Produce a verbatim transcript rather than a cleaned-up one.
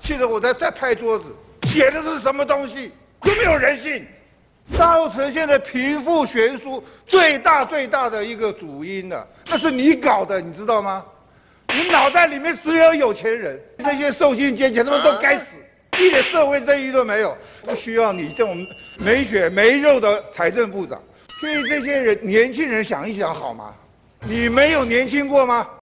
气得我在在拍桌子，写的是什么东西？有没有人性？造成现在贫富悬殊最大最大的一个主因呢、啊，那是你搞的，你知道吗？你脑袋里面只有有钱人，这些受薪阶级他们都该死，一点社会正义都没有。不需要你这种没血没肉的财政部长，替这些人年轻人想一想好吗？你没有年轻过吗？